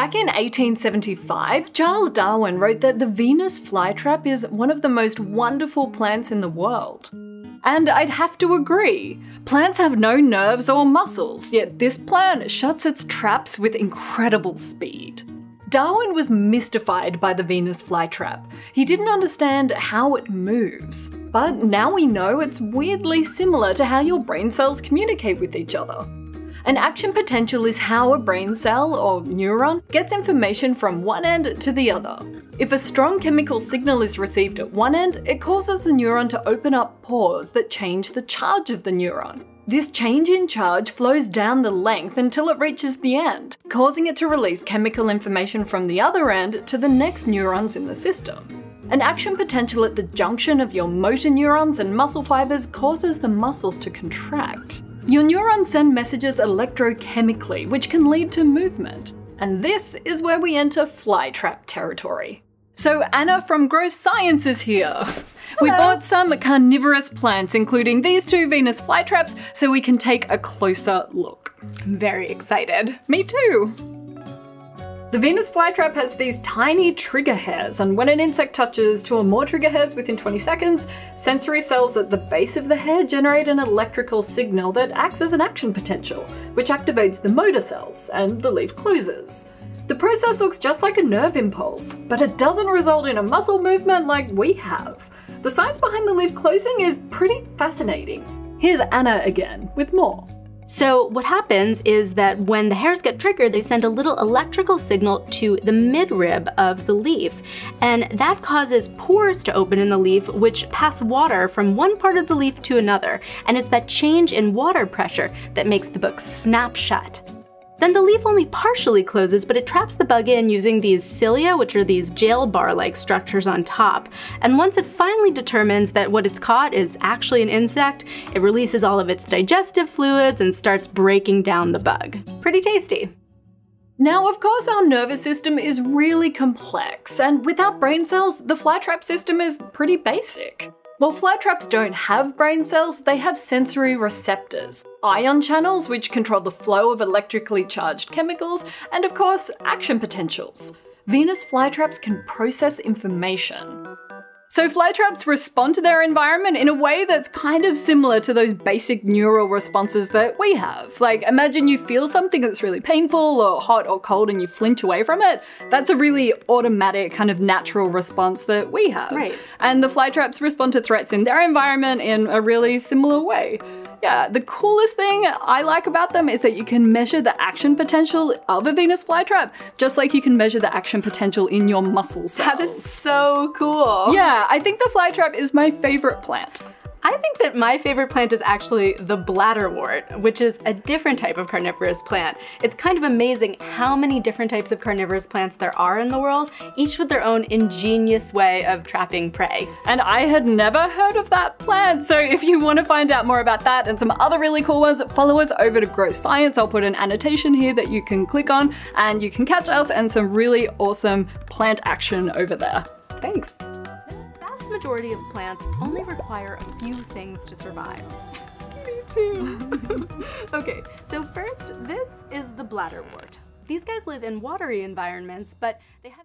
Back in 1875, Charles Darwin wrote that the Venus flytrap is one of the most wonderful plants in the world. And I'd have to agree. Plants have no nerves or muscles, yet this plant shuts its traps with incredible speed. Darwin was mystified by the Venus flytrap. He didn't understand how it moves. But now we know it's weirdly similar to how your brain cells communicate with each other. An action potential is how a brain cell, or neuron, gets information from one end to the other. If a strong chemical signal is received at one end, it causes the neuron to open up pores that change the charge of the neuron. This change in charge flows down the length until it reaches the end, causing it to release chemical information from the other end to the next neurons in the system. An action potential at the junction of your motor neurons and muscle fibers causes the muscles to contract. Your neurons send messages electrochemically, which can lead to movement. And this is where we enter flytrap territory. So Anna from Gross Science is here. Hello. We bought some carnivorous plants, including these two Venus flytraps, so we can take a closer look. I'm very excited. Me too. The Venus flytrap has these tiny trigger hairs, and when an insect touches two or more trigger hairs within 20 seconds, sensory cells at the base of the hair generate an electrical signal that acts as an action potential, which activates the motor cells, and the leaf closes. The process looks just like a nerve impulse, but it doesn't result in a muscle movement like we have. The science behind the leaf closing is pretty fascinating. Here's Anna again, with more. So what happens is that when the hairs get triggered, they send a little electrical signal to the midrib of the leaf, and that causes pores to open in the leaf, which pass water from one part of the leaf to another, and it's that change in water pressure that makes the book snap shut. Then the leaf only partially closes, but it traps the bug in using these cilia, which are these jail bar-like structures on top. And once it finally determines that what it's caught is actually an insect, it releases all of its digestive fluids and starts breaking down the bug. Pretty tasty. Now, of course, our nervous system is really complex, and without brain cells, the flytrap system is pretty basic. While flytraps don't have brain cells, they have sensory receptors, ion channels which control the flow of electrically charged chemicals, and of course, action potentials. Venus flytraps can process information. So flytraps respond to their environment in a way that's kind of similar to those basic neural responses that we have. Like, imagine you feel something that's really painful or hot or cold and you flinch away from it. That's a really automatic kind of natural response that we have. Right. And the flytraps respond to threats in their environment in a really similar way. Yeah, the coolest thing I like about them is that you can measure the action potential of a Venus flytrap, just like you can measure the action potential in your muscle cells. That is so cool. Yeah, I think the flytrap is my favorite plant. I think that my favorite plant is actually the bladderwort, which is a different type of carnivorous plant. It's kind of amazing how many different types of carnivorous plants there are in the world, each with their own ingenious way of trapping prey. And I had never heard of that plant, so if you want to find out more about that and some other really cool ones, follow us over to Gross Science. I'll put an annotation here that you can click on, and you can catch us and some really awesome plant action over there. Thanks. The majority of plants only require a few things to survive. Me too. Okay, so first, this is the bladderwort. These guys live in watery environments, but they have